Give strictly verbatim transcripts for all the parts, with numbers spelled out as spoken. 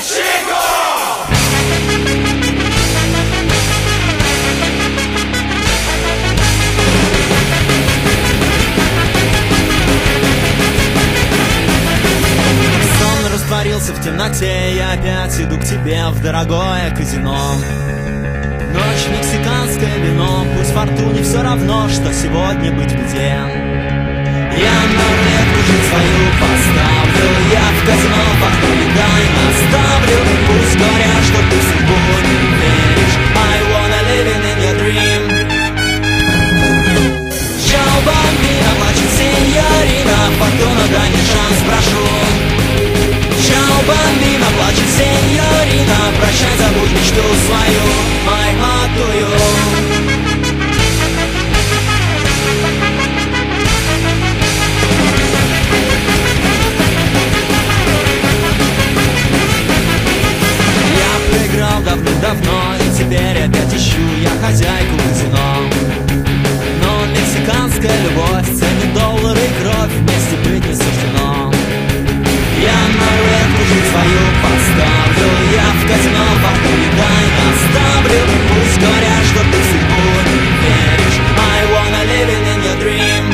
Растворился в темноте, я опять иду к тебе в дорогое казино. Ночь, мексиканское вино, пусть фортуне все равно, что сегодня быть где. Я на рулетку жизнь свою поставлю, я в казино фортуне дай наставлю. Пусть говорят, что ты в судьбу не веришь, I wanna living in your dream. Чао, бомбина, плачет сеньорина, фортуна, дай мне шанс, прошу. Чао, бомбина, плачет сеньорина, прощай, забудь мечту свою, майматую. Я проиграл давно-давно, и теперь опять ищу я хозяйку казино. Но мексиканская любовь ценит доллары и кровь, вместе быть не суждено. Я на рулетку жизнь свою поставлю, я в казино фортуне дай наставлю. Пусть говорят, что ты в судьбу не веришь, I wanna living in your dream.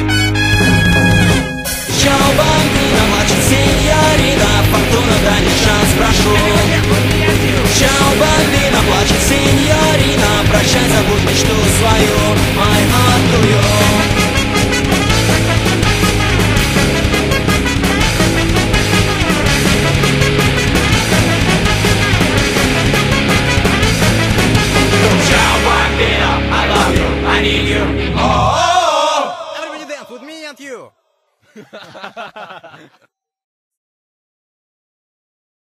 Чао, бомбина, плачет сеньорина, фортуна, дай мне шанс, прошу. Чао, бомбина, плачет сеньорина, прощай, забудь мечту свою, майматую. I need you. Oh, oh, oh. Everybody dance with me and you.